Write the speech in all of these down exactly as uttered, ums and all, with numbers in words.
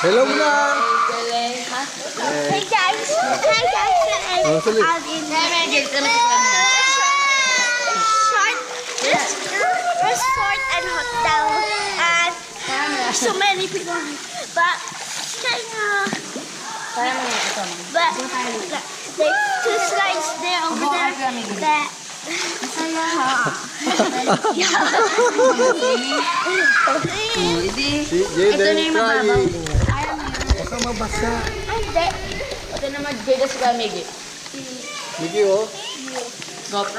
Hello muna! Hey guys! Hi guys! Oh, sorry. Short, resort and hotel, and so many people. But but there's two slides there over there that. Si Jaden crying. Baka mabasa. Hindi. Ito naman, Jada si Kamigi. Migi, oh. GoPro?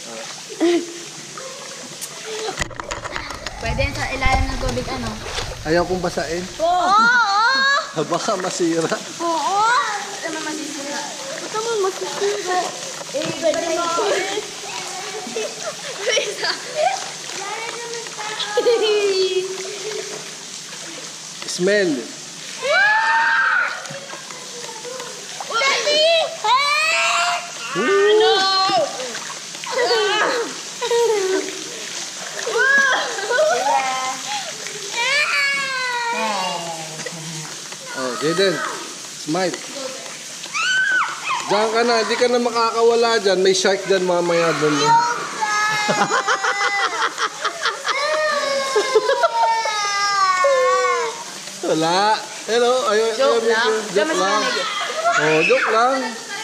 Pwede yan sa ilalim ng tubig, ano? Ayaw kong basain. Oo! Baka masira. Oo! Ito naman masisira. Ito mo masisira. Eh, pwede mo. Smell. Daddy! Ooh. Oh, Jaden. Smile. Diyan ka na. Hindi ka na makakawala dyan. May shark dyan mamaya doon. Wala. Hello. Ayaw, Joke ayaw, lang. Joke Diyan mas lang. Kamigi. Oh, joke lang.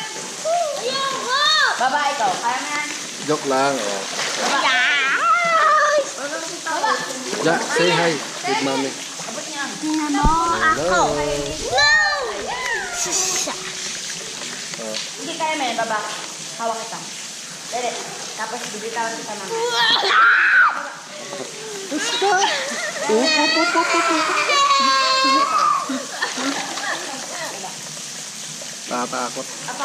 Baba ikaw. Kaya mo yan. Joke lang. Oh. Baba. Baba. Ja, say hi with mommy. Abot niya. Tingnan mo ako. No! Sisa. Oh. Hindi kaya mo yan, baba. Hawak kita. Dali. Tapos bibitawan kita naman. Gusto. Tatakot.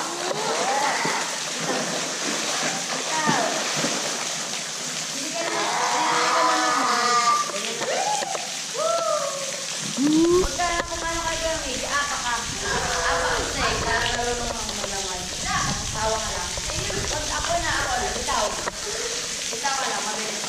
Huwag ka na kung ano kayo gamit. Apa ka. Apa ka sa eh. Para marunong ang maglaman. Tapos tawa ka lang. Pag ako na ako, ikaw. Ikaw ka lang, mabilis.